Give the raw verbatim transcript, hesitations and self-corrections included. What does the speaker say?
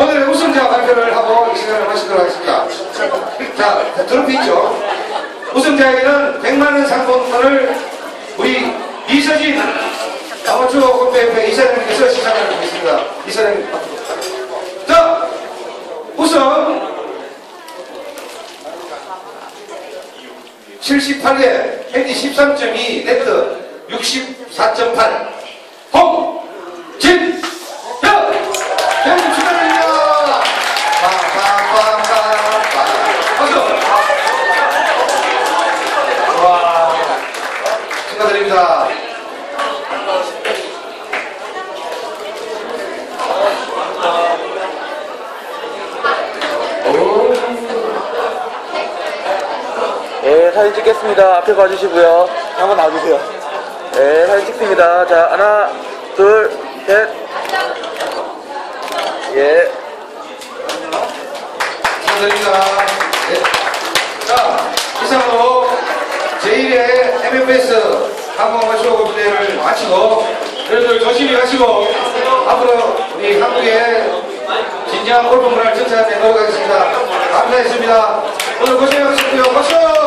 오늘의 우승자 발표를 하고 이 시간을 마치도록 하겠습니다. 자, 트로피 있죠? 우승자에게는 백만 원 상품권을 우리 이서진 아마추어 골프협회 이사장님께서 시상을 하겠습니다. 이사장님. 자, 우선 칠십팔 회 헤디 십삼 점 이 네트 육십사 점 팔 홍진영 형님 축하드립니다. 빠빠빠빠빠 박수. 와, 축하드립니다. 예, 사진 찍겠습니다. 앞에 봐주시고요. 한번 놔주세요. 예, 사진 찍습니다. 자, 하나, 둘, 셋. 예. 축하드립니다. 네. 자, 이상으로 제일 회 엠에프에스 한국 아마추어 골프대회를 마치고 여러분들 조심히 가시고 앞으로 우리 한국의 진정한 골프 문화를 전차해 놓도록 하겠습니다. 감사했습니다. 오늘 고생하셨고요. 박수!